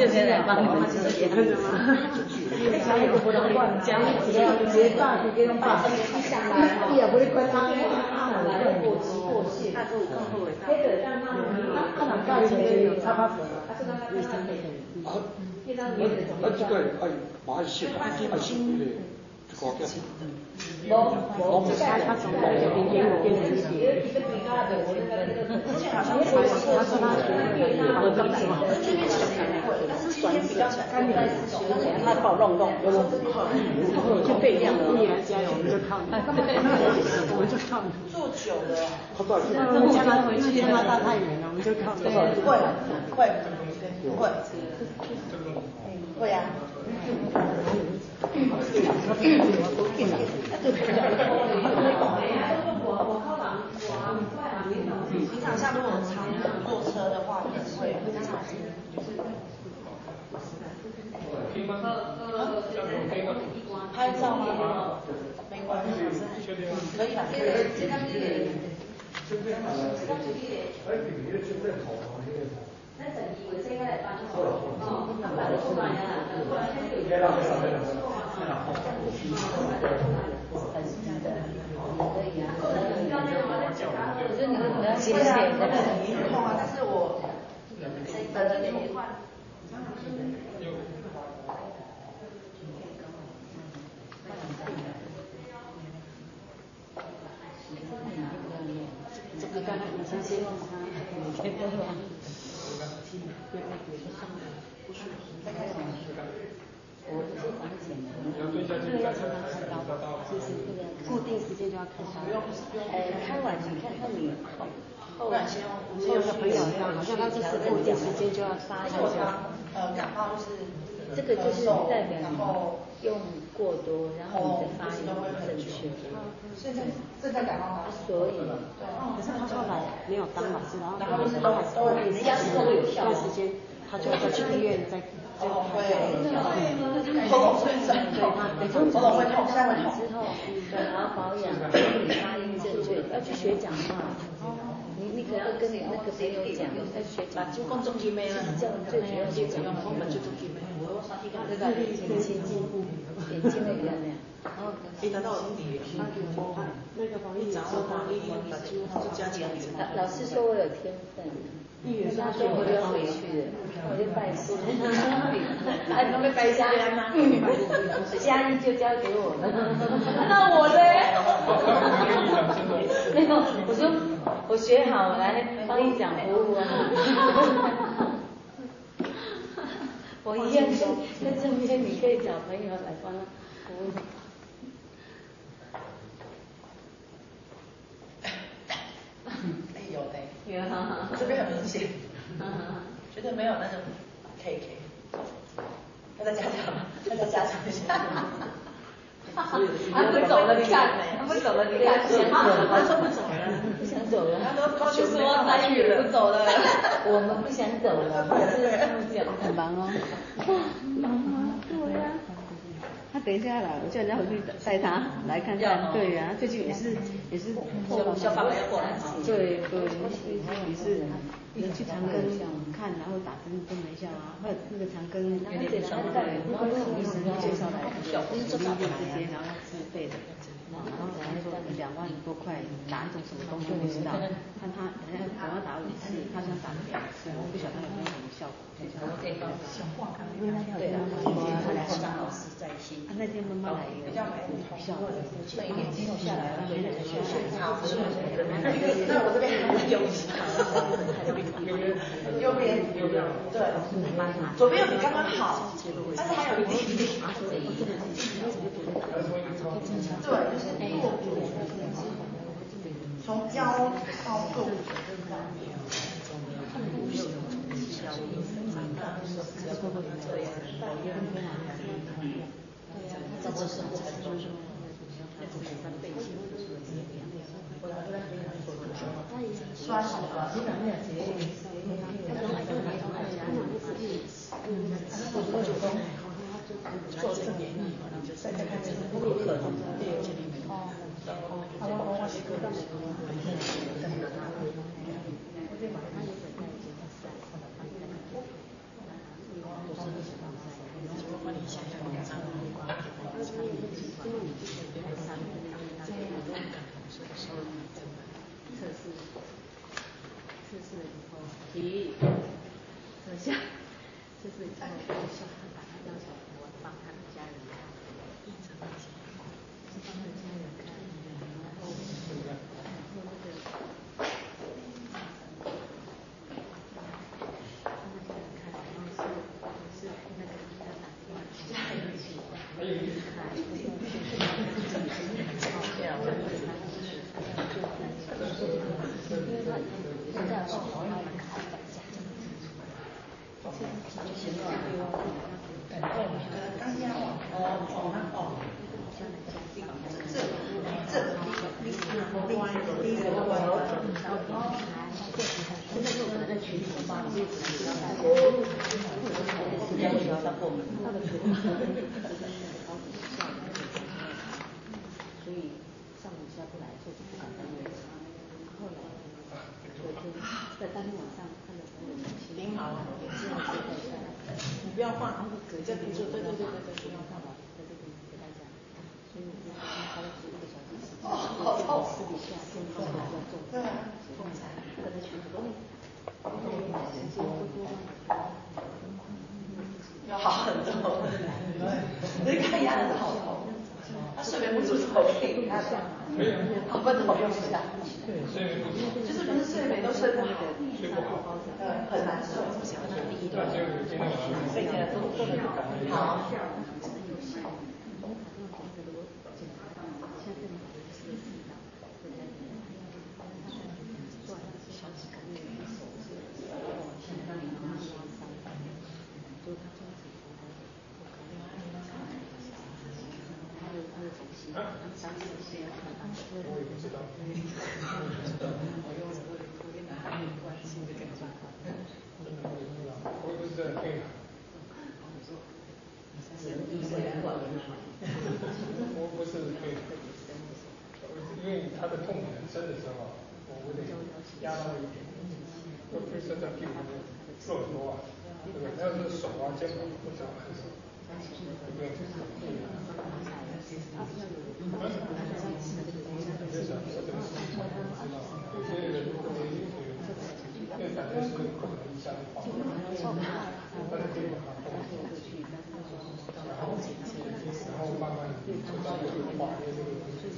就是来帮你们直接的吗？家也不能乱，家直接大，直接用大下来，你也不会关他，来过期，那都更好的。那个让他们家里面有插花粉，卫生的。 这个爱马戏，爱新的。无，他从那个边边边边之前好像他说他的东西嘛，这边其实也会，但是今天比较干净，他把我弄，就备量了。你来加油，我们就靠你。我们就靠你。做久了，因为加拿大太远了，我们就靠你。会啊。平常像如果常坐车的话，也是会比较常见。拍照吗？没关系，可以啦。 我觉得你们比较谢谢， 很严重啊，但是我这个刚才你先希望他每天都有。再开始。我不是房钱，这个要常常开刀，就是这个固定时间就要开刀。开完你看你后的朋友一样，好像他就是固定时间就要发一下。 感冒是这个就是代表你用过多，然后你的发音不正确。 现在感冒吗？ 所以， 可是他后来没有当老师，然后他还是人家是都有效， 段时间他就再去医院再。 会，喉咙会痛，喉咙会痛，现在会痛。 之后，然后保养，你发音正确，要去学讲话。你可能要跟你那个朋友讲，要学讲话。就是这样，最主要是讲话。对吧？眼睛会比较那样。 可以达到那个防疫掌握防疫就加强。 老师说我有天分。他说我就要回去了，我就拜师。他准备拜家人吗？家人就交给我了。那我呢？没有，我说我学好来帮你讲服务啊。我一样在这边，你可以找朋友来帮服务。 有嘞，这边很明显，绝对没有那种 KK， 要再加强一下。 他不走了，你看，他不走了，你看， 他说不走了， 不想走了， 他都高兴说参与了，不走了，我们不想走了，是他们讲很忙哦，忙啊，对呀。他等一下来，我叫人家回去带他来看看。对呀，最近也是小爸爸要过来。 对，也是去长庚看，然后打针都没效啊，还有那个长庚，然后对，然后医生介绍来，医院这些，然后自费的，然后他说2万多块打一种什么东西不知道，看他等要打5次，他想打2次，我不晓得有没有什么效果。因为那天对啊，他来张老师在一起。那天妈妈来比较没有效，所以一点停下来了，回来就差不多。 那我这边还有右边对，左边有比刚刚好，但是还有一点点。对，从腰到肚。酸爽的，做正点力，再看这个不可能的练这里面。 提，等下，就是把他当小朋友帮他的家人看，是帮他的家人看，然后那个。 所以上午下不来，所以就不敢单位。后来在当天晚上看到朋友挺好的，也是很带下来。你不要放，这边就对，不要放了，在这边给大家。所以我就花了1个小时时间，私底下跟朋友要种菜，跟他群主要好很多，你看牙齿好痛，他睡眠不足是 OK， 好不怎么用一下，就是不是睡眠都睡不好，很难睡，好。 不是因为他的痛很深的时候，我得压到一点，会不会伸到屁股肉很多啊？对不对？要是手啊、肩膀或者很少，就不用去手。有些人因为感觉是不可能一下就好，但是可以把它动，然后慢慢就到这个化因为这个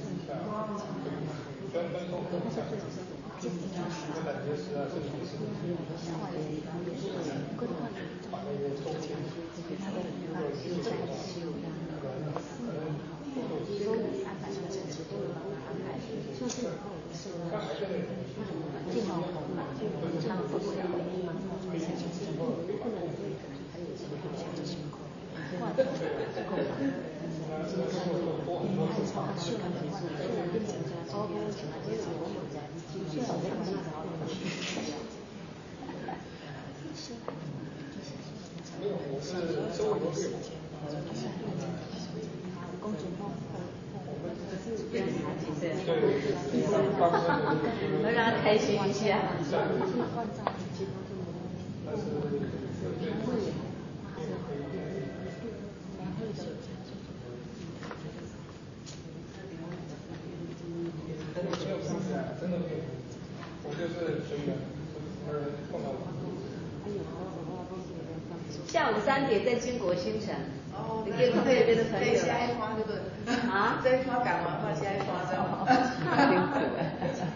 专门动一下，有感觉是啊，身体是把那个周天如果是这个他还在那里， 健康他不会有危险性，不能还有其他的情况。 能让他开心一下。 真的没有，我就是随缘，碰到下午3点在金国新城，你可以碰这边的朋友。 下一花对不对？ 啊？ 这一花赶完换下一花，知道吗？ 辛苦哎。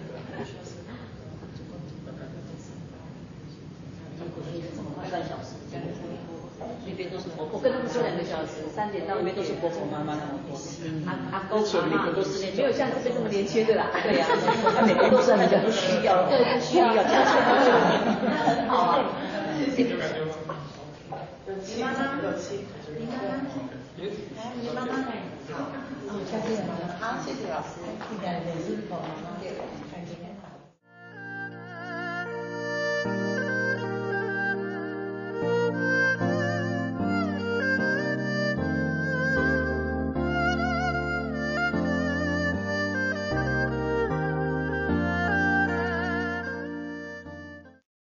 半小时，那边都是婆婆， 我跟他们说2个小时，3点到5点。 那边都是婆婆妈妈那么多， 阿公阿妈都是那种，没有像这边这么年轻的啦。 对呀，他每个都是很需要，需要加强。很好啊。你妈妈有气，你妈妈，你妈妈好，好，谢谢老师，应该也是婆妈妈。